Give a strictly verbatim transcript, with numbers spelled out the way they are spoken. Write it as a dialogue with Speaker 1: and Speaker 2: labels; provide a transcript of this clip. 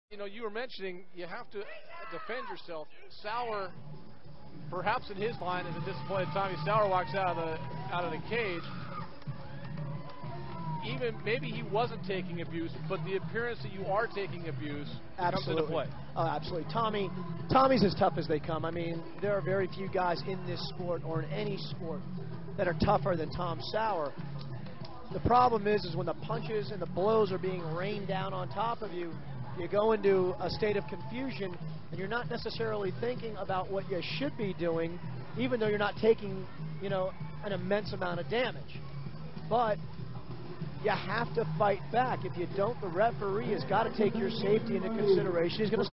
Speaker 1: You know, you were mentioning you have to defend yourself. Sauer, perhaps in his mind, is a disappointed Tommy Sauer walks out of the out of the cage. Even maybe he wasn't taking abuse, but the appearance that you are taking abuse comes into play.
Speaker 2: Oh, absolutely. Tommy, Tommy's as tough as they come. I mean, there are very few guys in this sport or in any sport that are tougher than Tom Sauer. The problem is, is when the punches and the blows are being rained down on top of you, you go into a state of confusion, and you're not necessarily thinking about what you should be doing, even though you're not taking, you know, an immense amount of damage. But you have to fight back. If you don't, the referee has got to take your safety into consideration. He's going to